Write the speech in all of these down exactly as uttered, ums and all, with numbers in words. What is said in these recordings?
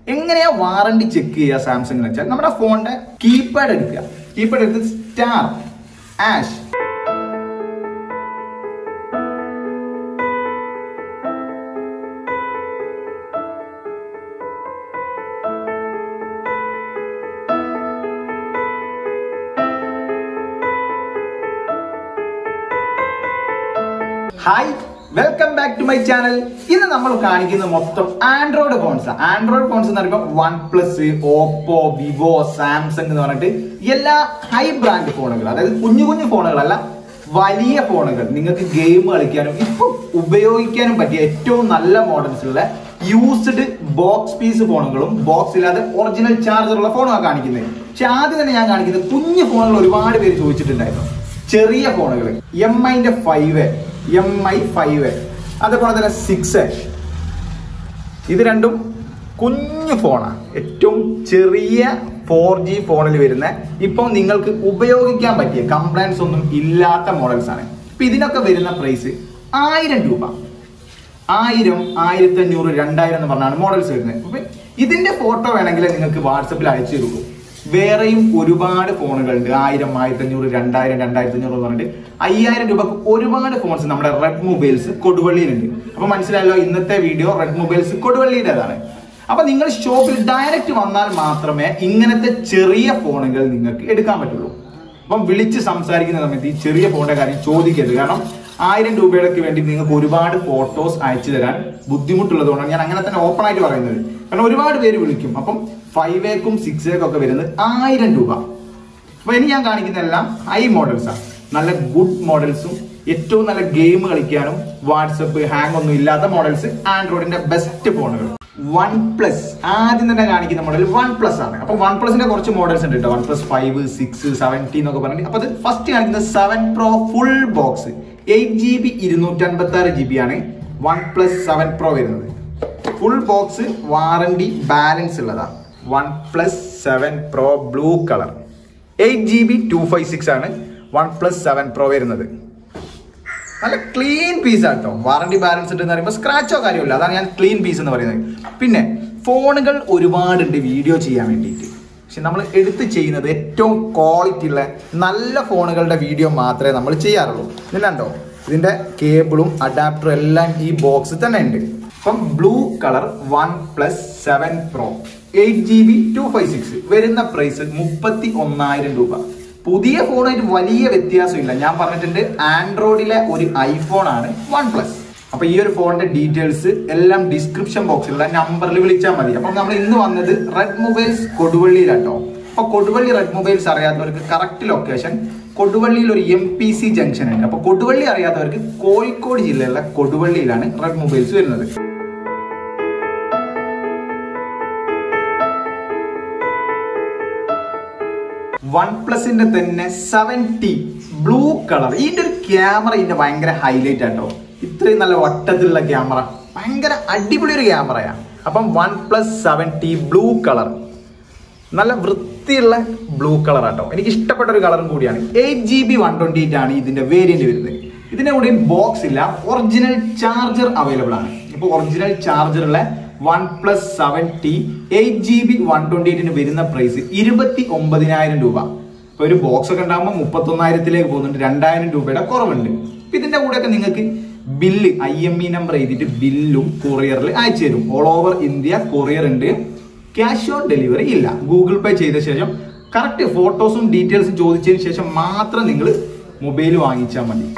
എങ്ങനെയാ warranty check ചെയ്യുക Samsung എന്ന് വെച്ചാൽ നമ്മുടെ ഫോണിന്റെ കീപാഡ് എടുക്കുക. കീപാഡ് എടുത്ത് star hash hi, welcome back to my channel. ഇന്ന് നമ്മൾ കാണിക്കുന്നത് മൊത്തം ആൻഡ്രോയിഡ് ഫോൺസ്. ആൻഡ്രോയിഡ് ഫോൺസ് എന്ന് പറയുമ്പോൾ one plus, Oppo, Vivo, Samsung എന്ന് പറഞ്ഞിട്ട് എല്ലാ ഹൈ ബ്രാൻഡ് ഫോണുകൾ, അതായത് കുഞ്ഞു കുഞ്ഞു ഫോണുകളല്ല, വലിയ ഫോണുകൾ, നിങ്ങൾക്ക് ഗെയിം കളിക്കാനും ഇപ്പൊ ഉപയോഗിക്കാനും പറ്റിയ ഏറ്റവും നല്ല മോഡൽസുള്ള യൂസ്ഡ് ബോക്സ് പീസ് ഫോണുകളും ബോക്സ് ഇല്ലാതെ ഒറിജിനൽ ചാർജറുള്ള ഫോണുമാണ് കാണിക്കുന്നത്. പക്ഷെ ആദ്യം തന്നെ ഞാൻ കാണിക്കുന്നത് കുഞ്ഞു ഫോണുകൾ ഒരുപാട് പേര് ചോദിച്ചിട്ടുണ്ടായിരുന്നു. ചെറിയ ഫോണുകൾ എം ഐന്റെ ഫൈവ് എം ഐ ഫൈവ് അതേപോലെ തന്നെ സിക്സ്, ഇത് രണ്ടും കുഞ്ഞു ഫോണാണ്. ഏറ്റവും ചെറിയ ഫോർ ജി ഫോണിൽ വരുന്ന ഇപ്പം നിങ്ങൾക്ക് ഉപയോഗിക്കാൻ പറ്റിയ കംപ്ലൈൻസ് ഒന്നും ഇല്ലാത്ത മോഡൽസ് ആണ്. ഇപ്പൊ ഇതിനൊക്കെ വരുന്ന പ്രൈസ് ആയിരം രൂപ, ആയിരം, ആയിരത്തി അഞ്ഞൂറ്, രണ്ടായിരം എന്ന് പറഞ്ഞാണ് മോഡൽസ് വരുന്നത്. അപ്പൊ ഇതിന്റെ ഫോട്ടോ വേണമെങ്കിൽ നിങ്ങൾക്ക് വാട്സപ്പിൽ അയച്ചു തരും. വേറെയും ഒരുപാട് ഫോണുകളുണ്ട്. ആയിരം, ആയിരത്തി അഞ്ഞൂറ്, രണ്ടായിരം, രണ്ടായിരത്തി അഞ്ഞൂറ് പറഞ്ഞിട്ട് അയ്യായിരം രൂപക്ക് ഒരുപാട് ഫോൺസ് നമ്മുടെ റെഡ് മൊബൈൽസ് കൊടുവള്ളിയിലുണ്ട്. അപ്പൊ മനസ്സിലായല്ലോ, ഇന്നത്തെ വീഡിയോ റെഡ് മൊബൈൽസ് കൊടുവള്ളിയുടേതാണ്. അപ്പൊ നിങ്ങൾ ഷോപ്പിൽ ഡയറക്റ്റ് വന്നാൽ മാത്രമേ ഇങ്ങനത്തെ ചെറിയ ഫോണുകൾ നിങ്ങൾക്ക് എടുക്കാൻ പറ്റുള്ളൂ. അപ്പം വിളിച്ച് സംസാരിക്കുന്ന സമയത്ത് ഈ ചെറിയ ഫോണിന്റെ കാര്യം ചോദിക്കരുത്. കാരണം ആയിരം രൂപയ്ക്ക് വേണ്ടി നിങ്ങൾക്ക് ഒരുപാട് ഫോട്ടോസ് അയച്ചു തരാൻ ബുദ്ധിമുട്ടുള്ളതുകൊണ്ടാണ് ഞാൻ അങ്ങനെ തന്നെ ഓപ്പൺ ആയിട്ട് പറയുന്നത്. കാരണം ഒരുപാട് പേര് വിളിക്കും. അപ്പം ഫൈവ് എക്കും സിക്സ് എക്കും ഒക്കെ വരുന്നത് ആയിരം രൂപ. അപ്പൊ ഇനി ഞാൻ കാണിക്കുന്ന എല്ലാം ഹൈ മോഡൽസാണ്. നല്ല ഗുഡ് മോഡൽസും ഏറ്റവും നല്ല ഗെയിം കളിക്കാനും വാട്സപ്പ് ഹാങ് ഒന്നും ഇല്ലാത്ത മോഡൽസ്, ആൻഡ്രോയിഡിന്റെ ബെസ്റ്റ് ഫോണുകൾ. വൺ പ്ലസ് ആദ്യം തന്നെ കാണിക്കുന്ന മോഡൽ വൺ പ്ലസ് ആണ്. അപ്പൊ വൺ പ്ലസിന്റെ കുറച്ച് മോഡൽസ് ഉണ്ട് കേട്ടോ. One plus five, six, seven T എന്നൊക്കെ പറഞ്ഞിട്ട്. അപ്പൊ അത് ഫസ്റ്റ് കാണിക്കുന്നത് seven pro full box, eight G B ഇരുന്നൂറ്റി അൻപത്തി ആറ് ജി ബി ആണ് വൺ പ്ലസ് സെവൻ പ്രോ വരുന്നത്. ഫുൾ ബോക്സ്, വാറണ്ടി, ബാലൻസ് ഉള്ളതാണ്. One plus seven pro blue colour, eight G B two five six ആണ് വൺ പ്ലസ് സെവൻ പ്രോ വരുന്നത്. നല്ല clean piece ആട്ടോ. വാറണ്ടി ബാലൻസ് ഉണ്ട് എന്ന് പറയുമ്പോൾ സ്ക്രാച്ചോ കാര്യമില്ല. അതാണ് ഞാൻ ക്ലീൻ പീസ് എന്ന് പറയുന്നത്. പിന്നെ ഫോണുകൾ ഒരുപാടുണ്ട് വീഡിയോ ചെയ്യാൻ വേണ്ടിയിട്ട്. പക്ഷെ നമ്മൾ എടുത്ത് ചെയ്യുന്നത് ഏറ്റവും ക്വാളിറ്റി ഉള്ള നല്ല ഫോണുകളുടെ വീഡിയോ മാത്രമേ നമ്മൾ ചെയ്യാറുള്ളൂ. ഇതിലുണ്ടോ, ഇതിന്റെ കേബിളും അഡാപ്റ്ററും എല്ലാം ഈ ബോക്സിൽ തന്നെ ഉണ്ട്. അപ്പം blue colour one plus seven pro eight G B two five six വരുന്ന പ്രൈസ് മുപ്പത്തി ഒന്നായിരം രൂപ. പുതിയ ഫോണായിട്ട് വലിയ വ്യത്യാസമില്ല. ഞാൻ പറഞ്ഞിട്ടുണ്ട് ആൻഡ്രോയിഡിലെ ഒരു ഐഫോൺ ആണ് വൺ പ്ലസ്. അപ്പൊ ഈ ഒരു ഫോണിന്റെ ഡീറ്റെയിൽസ് എല്ലാം ഡിസ്ക്രിപ്ഷൻ ബോക്സിലുള്ള നമ്പറിൽ വിളിച്ചാൽ മതി. അപ്പൊ നമ്മൾ ഇന്ന് വന്നത് റെഡ് മൊബൈൽസ് കൊടുവള്ളിയിലാട്ടോ. അപ്പൊ കൊടുവള്ളി റെഡ് മൊബൈൽസ് അറിയാത്തവർക്ക് കറക്റ്റ് ലൊക്കേഷൻ കൊടുവള്ളിയിൽ ഒരു എം പി സി ജംഗ്ഷൻ ഉണ്ട്. അപ്പൊ കൊടുവള്ളി അറിയാത്തവർക്ക് കോഴിക്കോട് ജില്ലയിലെ കൊടുവള്ളിയിലാണ് റെഡ് മൊബൈൽസ് വരുന്നത്. വൺ പ്ലസിന്റെ തന്നെ സെവൻറ്റി ബ്ലൂ കളർ, ഇതിന്റെ ഒരു ക്യാമറ ഇതിന്റെ ഭയങ്കര ഹൈലൈറ്റ് ആട്ടോ. ഇത്രയും നല്ല വട്ടത്തിലുള്ള ക്യാമറ, ഭയങ്കര അടിപൊളി ഒരു ക്യാമറയാണ്. അപ്പം one plus seven T blue colour, നല്ല വൃത്തിയുള്ള ബ്ലൂ കളർ ആട്ടോ. എനിക്ക് ഇഷ്ടപ്പെട്ട ഒരു കളറും കൂടിയാണ്. Eight G B one twenty eight ആണ് ഇതിന്റെ വേരിയന്റ് വരുന്നത്. ഇതിന്റെ കൂടെ ബോക്സ് ഇല്ല, ഒറിജിനൽ ചാർജർ അവൈലബിൾ ആണ്. ഇപ്പൊ ഒറിജിനൽ ചാർജറുള്ള one plus seven T eight G B one twenty എയ്റ്റിന് വരുന്ന പ്രൈസ് ഇരുപത്തി ഒമ്പതിനായിരം രൂപ. ഇപ്പൊ ഒരു ബോക്സ് ഒക്കെ ഉണ്ടാകുമ്പോൾ മുപ്പത്തി ഒന്നായിരത്തിലേക്ക് പോകുന്നുണ്ട്. രണ്ടായിരം രൂപയുടെ കുറവുണ്ട്. ഇതിന്റെ കൂടെയൊക്കെ നിങ്ങൾക്ക് bill I M E number എഴുതിയിട്ട് ബില്ലും കൊറിയറിൽ അയച്ചു തരും. ഓൾ ഓവർ ഇന്ത്യ കൊറിയർ ഉണ്ട്. ക്യാഷ് ഓൺ ഡെലിവറി ഇല്ല. ഗൂഗിൾ പേ ചെയ്ത ശേഷം കറക്റ്റ് ഫോട്ടോസും ഡീറ്റെയിൽസും ചോദിച്ചതിന് ശേഷം മാത്രം നിങ്ങൾ മൊബൈൽ വാങ്ങിച്ചാൽ മതി.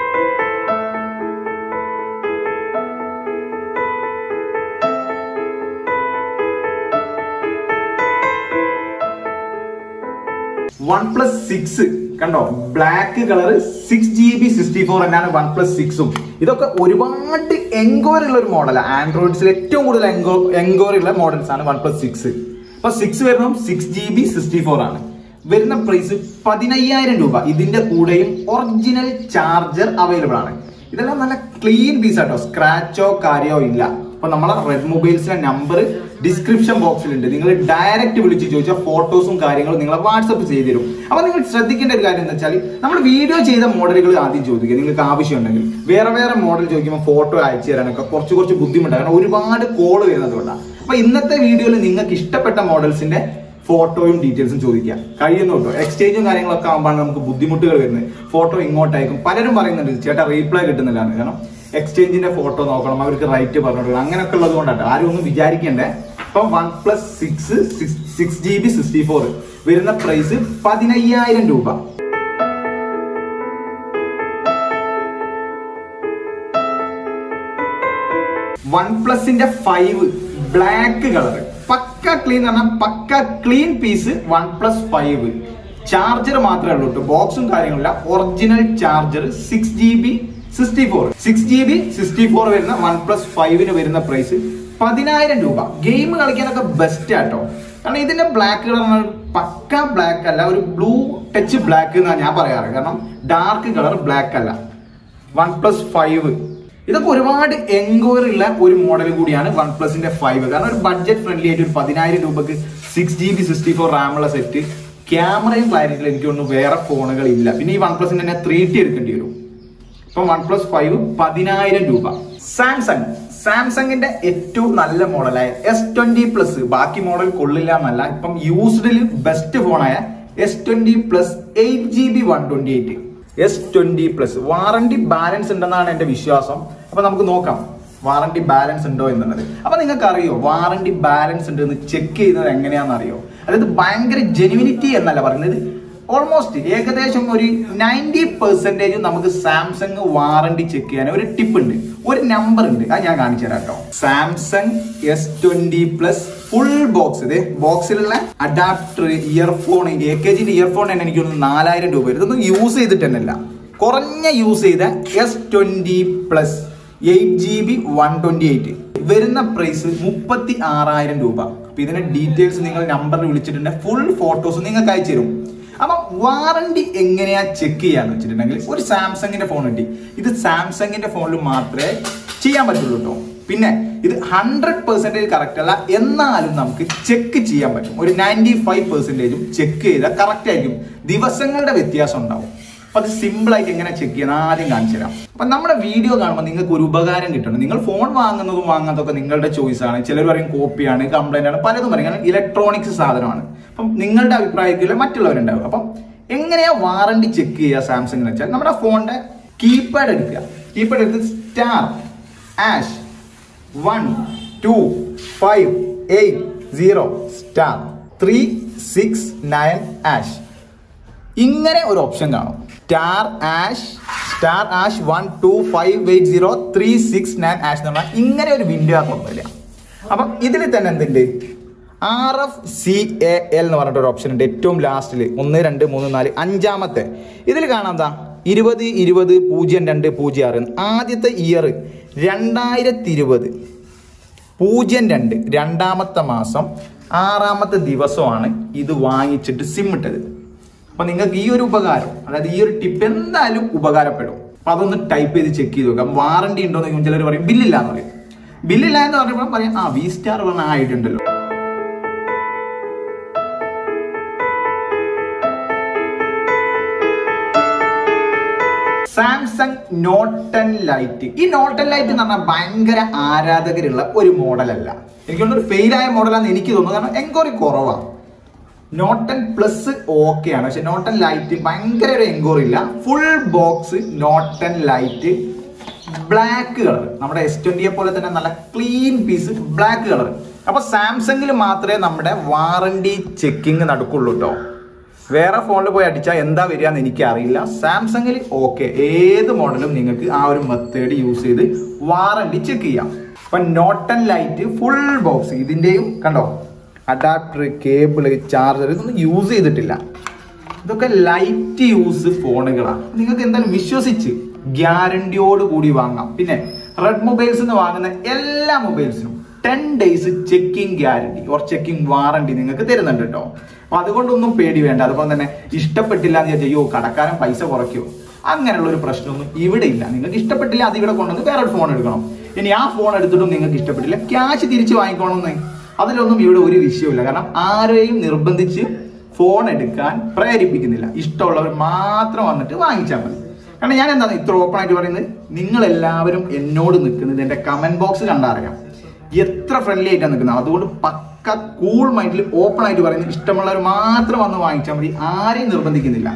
വൺ പ്ലസ് സിക്സ് കണ്ടോ, black colour, six G B sixty four എന്നാണ് വൺ പ്ലസ് സിക്സും. ഇതൊക്കെ ഒരുപാട് എൻക്വയറി ഉള്ള ഒരു മോഡലാണ്. ആൻഡ്രോയിഡ്സിൽ ഏറ്റവും കൂടുതൽ എൻക്വയറി ഉള്ള മോഡൽസ് ആണ് വൺ പ്ലസ് സിക്സ്. അപ്പൊ സിക്സ് വരുന്നതും six G B sixty four ആണ്. വരുന്ന പ്രൈസ് പതിനയ്യായിരം രൂപ. ഇതിന്റെ കൂടെയും ഒറിജിനൽ ചാർജർ അവൈലബിൾ ആണ്. ഇതെല്ലാം നല്ല ക്ലീൻ പീസ് ആട്ടോ, സ്ക്രാച്ചോ കാര്യോ ഇല്ല. അപ്പൊ നമ്മളെ റെഡ് മൊബൈൽസിന്റെ നമ്പർ ഡിസ്ക്രിപ്ഷൻ ബോക്സിലുണ്ട്. നിങ്ങൾ ഡയറക്റ്റ് വിളിച്ച് ചോദിച്ചാൽ ഫോട്ടോസും കാര്യങ്ങളും നിങ്ങളെ വാട്സപ്പ് ചെയ്തു തരും. അപ്പൊ നിങ്ങൾ ശ്രദ്ധിക്കേണ്ട ഒരു കാര്യം എന്ന് വെച്ചാൽ നമ്മൾ വീഡിയോ ചെയ്ത മോഡലുകൾ ആദ്യം ചോദിക്കുക. നിങ്ങൾക്ക് ആവശ്യമുണ്ടെങ്കിൽ വേറെ വേറെ മോഡൽ ചോദിക്കുമ്പോൾ ഫോട്ടോ അയച്ചു തരാനൊക്കെ കുറച്ച് കുറച്ച് ബുദ്ധിമുട്ടാണ്. കാരണം ഒരുപാട് കോള് വരുന്നത് കൊണ്ടാണ്. അപ്പൊ ഇന്നത്തെ വീഡിയോയിൽ നിങ്ങൾക്ക് ഇഷ്ടപ്പെട്ട മോഡൽസിന്റെ ഫോട്ടോയും ഡീറ്റെയിൽസും ചോദിക്കാം. കഴിയുന്നു കേട്ടോ. എക്സ്ചേഞ്ചും കാര്യങ്ങളൊക്കെ ആകുമ്പോഴാണ് നമുക്ക് ബുദ്ധിമുട്ടുകൾ വരുന്നത്. ഫോട്ടോ ഇങ്ങോട്ടയക്കും. പലരും പറയുന്നുണ്ട് ചേട്ടാ റീപ്ലൈ കിട്ടുന്നില്ല എന്ന്. കാരണം എക്സ്ചേഞ്ചിന്റെ ഫോട്ടോ നോക്കണം, അവർക്ക് റൈറ്റ് പറഞ്ഞു കൊടുക്കണം, അങ്ങനെയൊക്കെ ഉള്ളത് കൊണ്ടാണ്. ആരും ഒന്നും വിചാരിക്കണ്ടേ. ഇപ്പം one plus six six G B sixty four വരുന്ന പ്രൈസ് പതിനയ്യായിരം രൂപ. വൺ പ്ലസിന്റെ ഫൈവ് ബ്ലാക്ക് കളർ പക്ക ക്ലീൻ എന്ന് പറഞ്ഞാൽ പക്ക clean piece one plus five. Charger മാത്രമേ ഉള്ളൂ കേട്ടോ, ബോക്സും കാര്യങ്ങളില്ല. Original charger six G B sixty four six G B sixty four വരുന്ന വൺ പ്ലസ് ഫൈവിന് വരുന്ന പ്രൈസ് പതിനായിരം രൂപ. ഗെയിം കളിക്കാനൊക്കെ ബെസ്റ്റ് ആട്ടോ. കാരണം ഇതിന്റെ ബ്ലാക്ക് കളർ പക്ക ബ്ലാക്ക് അല്ല, ഒരു ബ്ലൂ ടച്ച് ബ്ലാക്ക് എന്നാണ് ഞാൻ പറയാറ്. കാരണം ഡാർക്ക് കളർ ബ്ലാക്ക് അല്ല. വൺ പ്ലസ് ഫൈവ് ഇതൊക്കെ ഒരുപാട് എൻക്വയറി ഉള്ള ഒരു മോഡൽ കൂടിയാണ് വൺ പ്ലസിന്റെ ഫൈവ്. കാരണം ഒരു ബഡ്ജറ്റ് ഫ്രണ്ട്ലി ആയിട്ട് ഒരു പതിനായിരം രൂപക്ക് six G B sixty four റാമുള്ള സെറ്റ്, ക്യാമറയും ക്ലാരിറ്റിയിൽ എനിക്കൊന്നും വേറെ ഫോണുകൾ ഇല്ല. പിന്നെ ഈ വൺ പ്ലസിന്റെ തന്നെ ത്രീ ടി എടുക്കേണ്ടി വരും. ഇപ്പൊ വൺ പ്ലസ് ഫൈവ് പതിനായിരം രൂപ. സാംസങ് സാംസങ്ങിന്റെ ഏറ്റവും നല്ല മോഡലായ എസ് ട്വന്റി പ്ലസ്, ബാക്കി മോഡൽ കൊള്ളില്ല എന്നല്ല, ഇപ്പം യൂസ്ഡിൽ ബെസ്റ്റ് ഫോണായ S twenty plus eight G B one twenty eight S twenty plus warranty balance ഉണ്ടെന്നാണ് എന്റെ വിശ്വാസം. അപ്പൊ നമുക്ക് നോക്കാം വാറണ്ടി ബാലൻസ് ഉണ്ടോ എന്നുള്ളത്. അപ്പൊ നിങ്ങൾക്ക് അറിയോ വാറണ്ടി ബാലൻസ് ഉണ്ട് എന്ന് ചെക്ക് ചെയ്യുന്നത് എങ്ങനെയാണെന്ന് അറിയോ? അതായത് ഭയങ്കര ജെനുവിനിറ്റി എന്നല്ല പറയുന്നത്, ഓൾമോസ്റ്റ് ഏകദേശം ഒരു നയൻറ്റി പെർസെന്റേജ് നമുക്ക് സാംസങ് വാറണ്ടി ചെക്ക് ചെയ്യാൻ ഒരു ടിപ്പ് ഉണ്ട്, ഒരു നമ്പർ ഉണ്ട്. അത് ഞാൻ കാണിച്ചു തരാം കേട്ടോ. Samsung S twenty plus full box, ഇത് ബോക്സിലുള്ള അഡാപ്റ്റർ, ഇയർഫോൺ, എ കെ ജിന്റെ ഇയർഫോൺ തന്നെ എനിക്ക് തോന്നുന്നു നാലായിരം രൂപ വരും. ഇതൊന്നും യൂസ് ചെയ്തിട്ട് തന്നെയല്ല, കുറഞ്ഞ യൂസ് ചെയ്ത S twenty plus eight G B one twenty eight വരുന്ന പ്രൈസ് മുപ്പത്തി ആറായിരം രൂപ. അപ്പൊ ഇതിന്റെ ഡീറ്റെയിൽസ് നിങ്ങൾ നമ്പറിൽ വിളിച്ചിട്ടുണ്ടെങ്കിൽ ഫുൾ ഫോട്ടോസ് നിങ്ങൾക്ക് അയച്ചു തരും. അപ്പൊ വാറണ്ടി എങ്ങനെയാ ചെക്ക് ചെയ്യാന്ന് വെച്ചിട്ടുണ്ടെങ്കിൽ ഒരു സാംസങ്ങിന്റെ ഫോൺ കിട്ടി, ഇത് സാംസങ്ങിന്റെ ഫോണിൽ മാത്രമേ ചെയ്യാൻ പറ്റുള്ളൂ കേട്ടോ. പിന്നെ ഇത് ഹൺഡ്രഡ് പെർസെന്റേജ് കറക്റ്റ് അല്ല, എന്നാലും നമുക്ക് ചെക്ക് ചെയ്യാൻ പറ്റും. ഒരു നയൻറ്റി ഫൈവ് പെർസെന്റേജും ചെക്ക് ചെയ്താൽ കറക്റ്റ് ആയിരിക്കും. ദിവസങ്ങളുടെ വ്യത്യാസം ഉണ്ടാവും. അപ്പൊ അത് സിമ്പിൾ ആയിട്ട് എങ്ങനെ ചെക്ക് ചെയ്യാൻ ആദ്യം കാണിച്ചു തരാം. അപ്പൊ നമ്മുടെ വീഡിയോ കാണുമ്പോൾ നിങ്ങൾക്ക് ഒരു ഉപകാരം കിട്ടണം. നിങ്ങൾ ഫോൺ വാങ്ങുന്നതും വാങ്ങാത്തതൊക്കെ നിങ്ങളുടെ ചോയ്സ് ആണ്. ചിലർ പറയും കോപ്പിയാണ്, കംപ്ലൈന്റ് ആണ്, പലതും പറയും. കാരണം ഇലക്ട്രോണിക്സ് സാധനമാണ്. അപ്പം നിങ്ങളുടെ അഭിപ്രായത്തിൽ മറ്റുള്ളവരുണ്ടാവും. അപ്പം എങ്ങനെയാ വാറണ്ടി ചെക്ക് ചെയ്യുക സാംസങ് എന്ന് വെച്ചാൽ, നമ്മുടെ ഫോണിന്റെ കീപാഡ് എടുക്കുക. കീപാഡ് എടുത്ത് star hash one two five eight zero star three six nine hash, ഇങ്ങനെ ഒരു ഓപ്ഷൻ കാണും. Star hash star hash one two five eight zero three six nine hash എന്ന് പറഞ്ഞാൽ ഇങ്ങനെ ഒരു വിൻഡോ ആക്കുന്നില്ല. അപ്പം ഇതിൽ തന്നെ എന്തുണ്ട്, R F C A L എന്ന് പറഞ്ഞിട്ട് ഒരു ഓപ്ഷൻ ഉണ്ട് ഏറ്റവും ലാസ്റ്റിൽ. ഒന്ന് രണ്ട് മൂന്ന് നാല് അഞ്ചാമത്തെ ഇതിൽ കാണാം എന്താ ഇരുപത് ഇരുപത് പൂജ്യം രണ്ട് പൂജ്യം ആറ്. ആദ്യത്തെ ഇയർ രണ്ടായിരത്തി ഇരുപത് പൂജ്യം രണ്ട് രണ്ടാമത്തെ മാസം ആറാമത്തെ ദിവസമാണ് ഇത് വാങ്ങിച്ചിട്ട് സിം ഇട്ടത്. അപ്പൊ നിങ്ങൾക്ക് ഈ ഒരു ഉപകാരം, അതായത് ഈ ഒരു ടിപ്പ് എന്തായാലും ഉപകാരപ്പെടും. അപ്പൊ അതൊന്ന് ടൈപ്പ് ചെയ്ത് ചെക്ക് ചെയ്ത് നോക്കാം. വാറണ്ടി ഉണ്ടോ എന്ന് ചിലർ പറയും ബില്ലില്ല എന്ന് പറയും. ബില്ലില്ല എന്ന് പറഞ്ഞപ്പോൾ പറയാം ആ വി സ്റ്റാർ പറഞ്ഞ ആയിട്ടുണ്ടല്ലോ. Samsung note ten lite. ഈ നോട്ട് ടെൻ ലൈറ്റ് എന്ന് പറഞ്ഞാൽ ഭയങ്കര ആരാധകരുള്ള ഒരു മോഡലല്ല. എനിക്ക് തോന്നുന്നു ഒരു ഫെയിലായ മോഡലാണെന്ന് എനിക്ക് തോന്നുന്നു. കാരണം എൻക്വയറി കുറവാണ്. നോട്ട് ടെൻ പ്ലസ് ഓക്കെ ആണ്, പക്ഷെ നോട്ട് ടെൻ ലൈറ്റ് ഭയങ്കര ഒരു എൻക്വയറി ഇല്ല. Full box note ten lite black colour, നമ്മുടെ എസ് ട്വന്റിയെ പോലെ തന്നെ നല്ല ക്ലീൻ പീസ് ബ്ലാക്ക് കളർ. അപ്പൊ സാംസങ്ങിൽ മാത്രമേ നമ്മുടെ വാറണ്ടി ചെക്കിങ് നടക്കുള്ളൂ കേട്ടോ. വേറെ ഫോണിൽ പോയി അടിച്ചാൽ എന്താ വരിക എന്ന് എനിക്ക് അറിയില്ല. സാംസങ്ങിൽ ഓക്കെ, ഏത് മോഡലും നിങ്ങൾക്ക് ആ ഒരു മെത്തേഡ് യൂസ് ചെയ്ത് വാറണ്ടി ചെക്ക് ചെയ്യാം. അപ്പൊ note ten lite full box, ഇതിന്റെയും കണ്ടോ അഡാപ്റ്റർ, കേബിള്, ചാർജർ ഇതൊന്നും യൂസ് ചെയ്തിട്ടില്ല. ഇതൊക്കെ ലൈറ്റ് യൂസ് ഫോണുകളാണ്. നിങ്ങൾക്ക് എന്തായാലും വിശ്വസിച്ച് ഗ്യാരണ്ടിയോട് കൂടി വാങ്ങാം. പിന്നെ റെഡ് മൊബൈൽസ് എന്ന് വാങ്ങുന്ന എല്ലാ മൊബൈൽസിനും ten days checking guarantee or checking warranty നിങ്ങൾക്ക് തരുന്നുണ്ട് കേട്ടോ. അപ്പൊ അതുകൊണ്ടൊന്നും പേടി വേണ്ട. അതുപോലെ തന്നെ ഇഷ്ടപ്പെട്ടില്ല എന്ന് വിചാരിച്ചോ കടക്കാരൻ പൈസ കുറയ്ക്കുമോ, അങ്ങനെയുള്ള ഒരു പ്രശ്നമൊന്നും ഇവിടെ ഇല്ല. നിങ്ങൾക്ക് ഇഷ്ടപ്പെട്ടില്ല അത് ഇവിടെ കൊണ്ടുവന്ന് വേറൊരു ഫോൺ എടുക്കണം. ഇനി ആ ഫോൺ എടുത്തിട്ടും നിങ്ങൾക്ക് ഇഷ്ടപ്പെട്ടില്ല ക്യാഷ് തിരിച്ച് വാങ്ങിക്കണമെന്ന് അതിലൊന്നും ഇവിടെ ഒരു വിഷയമില്ല. കാരണം ആരെയും നിർബന്ധിച്ച് ഫോൺ എടുക്കാൻ പ്രേരിപ്പിക്കുന്നില്ല. ഇഷ്ടമുള്ളവർ മാത്രം വന്നിട്ട് വാങ്ങിച്ചാൽ മതി. കാരണം ഞാൻ എന്താണ് ഇത്ര ഓപ്പൺ ആയിട്ട് പറയുന്നത്, നിങ്ങൾ എല്ലാവരും എന്നോട് നിൽക്കുന്നത് എന്റെ കമന്റ് ബോക്സ് കണ്ടറിയാം. എത്ര ഫ്രണ്ട്ലി ആയിട്ടാണ് നിൽക്കുന്നത്. അതുകൊണ്ട് പക്ക കൂൾ മൈൻഡിൽ ഓപ്പൺ ആയിട്ട് പറയുന്നത് ഇഷ്ടമുള്ളവർ മാത്രം വന്ന് വാങ്ങിച്ചാൽ മതി, ആരെയും നിർബന്ധിക്കുന്നില്ല.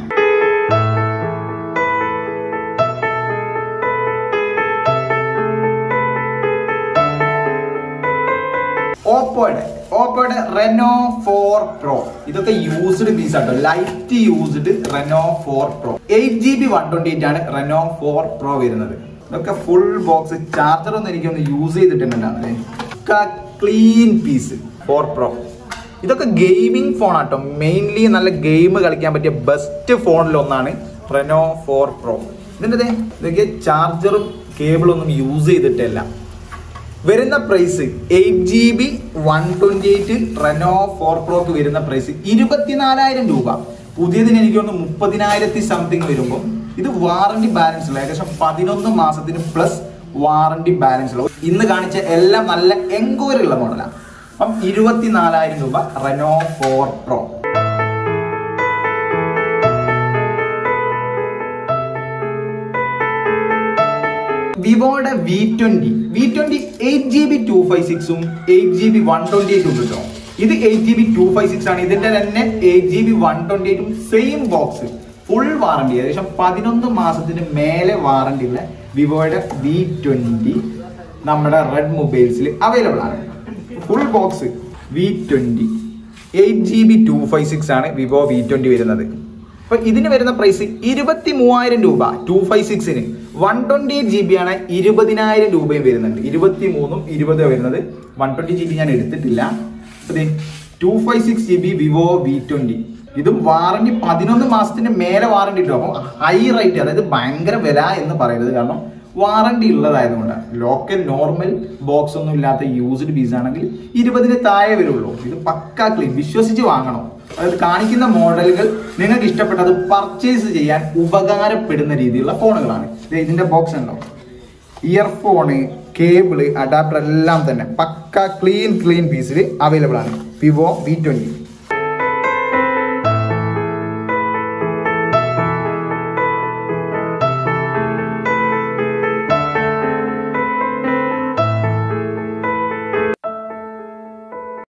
ഓപ്പോയുടെ ഓപ്പോയുടെ റെനോ ഫോർ പ്രോ ഇതൊക്കെ യൂസ്ഡ് പീസ് ആട്ടോ, light used Reno four pro. Eight G B one twenty eight ആണ് റെനോ ഫോർ പ്രോ വരുന്നത്. ഇതൊക്കെ ഫുൾ ബോക്സ്, ചാർജർ ഒന്നും എനിക്കൊന്ന് യൂസ് ചെയ്തിട്ടുണ്ടാണ്. Clean piece four pro. ഇതൊക്കെ ഗെയിമിംഗ് ഫോൺ ആട്ടോ, മെയിൻലി നല്ല ഗെയിം കളിക്കാൻ പറ്റിയ ബെസ്റ്റ് ഫോണിൽ ഒന്നാണ് റെനോ ഫോർ പ്രോ. ഇതിൻ്റെ ഇതൊക്കെ ചാർജറും കേബിളും ഒന്നും യൂസ് ചെയ്തിട്ടില്ല. വരുന്ന price eight G B one twenty eight Reno four പ്രോക്ക് വരുന്ന പ്രൈസ് ഇരുപത്തിനാലായിരം രൂപ. പുതിയതിന് എനിക്ക് ഒന്ന് മുപ്പതിനായിരത്തി സംതിങ് വരുമ്പോൾ ഇത് വാറണ്ടി ബാലൻസ് ഉള്ള ഏകദേശം പതിനൊന്ന് മാസത്തിന് പ്ലസ് വാറണ്ടി ബാലൻസ് ഉള്ള ഇന്ന് കാണിച്ച എല്ലാം നല്ല എൻക്വയറി ഉള്ള മോഡലാണ്. അപ്പം ഇരുപത്തിനാലായിരം രൂപ റെനോ ഫോർ പ്രോ. വിവോയുടെ V twenty V twenty eight G B two five സിക്സും eight G B one twenty എയ്റ്റും ഉണ്ട് കേട്ടോ. ഇത് eight G B two five six ആണ്. ഇതിന്റെ തന്നെ eight G B one twenty എയ്റ്റും സെയിം ബോക്സ്, ഫുൾ വാറണ്ടി, ഏകദേശം പതിനൊന്ന് മാസത്തിന് മേലെ വാറണ്ടി ഉള്ള വിവോയുടെ വി ട്വന്റി നമ്മുടെ റെഡ് മൊബൈൽസിൽ അവൈലബിൾ ആണ്. Full box V twenty eight G B two five six ആണ് വിവോ വി ട്വന്റി വരുന്നത്. അപ്പൊ ഇതിന് വരുന്ന പ്രൈസ് ഇരുപത്തി മൂവായിരം രൂപ. ടു ഫൈവ് സിക്സിന് one twenty eight G B ആണ്, ഇരുപതിനായിരം രൂപയും വരുന്നുണ്ട്. ഇരുപത്തി മൂന്നും ഇരുപത് വരുന്നത്. വൺ ട്വന്റി ജി ബി ഞാൻ എടുത്തിട്ടില്ല. Two five six G B Vivo V twenty ഇതും വാറണ്ടി പതിനൊന്ന് മാസത്തിന് മേലെ വാറണ്ടി കിട്ടും. അപ്പോൾ ഹൈ റേറ്റ്, അതായത് ഭയങ്കര വില എന്ന് പറയുന്നത്, കാരണം വാറണ്ടി ഉള്ളതായതുകൊണ്ട്. ലോക്കൽ നോർമൽ ബോക്സ് ഒന്നും ഇല്ലാത്ത യൂസ്ഡ് പീസ് ആണെങ്കിൽ ഇരുപതിന് താഴെ വരുള്ളൂ. ഇത് പക്കാ ക്ലീൻ, വിശ്വസിച്ച് വാങ്ങണം. അതായത് കാണിക്കുന്ന മോഡലുകൾ നിങ്ങൾക്ക് ഇഷ്ടപ്പെട്ടത് പർച്ചേസ് ചെയ്യാൻ ഉപകാരപ്പെടുന്ന രീതിയിലുള്ള ഫോണുകളാണ്. ഇതിന്റെ ബോക്സ് ഉണ്ടോ, ഇയർഫോണ്, കേബിള്, അഡാപ്റ്റർ എല്ലാം തന്നെ പക്ക ക്ലീൻ ക്ലീൻ പീസിൽ അവൈലബിൾ ആണ് വിവോ വി ട്വന്റി.